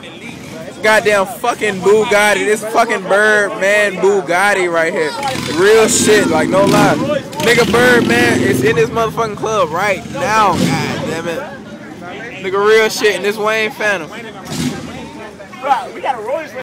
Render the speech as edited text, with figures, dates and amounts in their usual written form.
Goddamn fucking Bugatti. This fucking Birdman Bugatti right here. Real shit, like no lie. Nigga Birdman is in this motherfucking club right now. God damn it. Nigga real shit, and this Wayne Phantom. We got a Royce.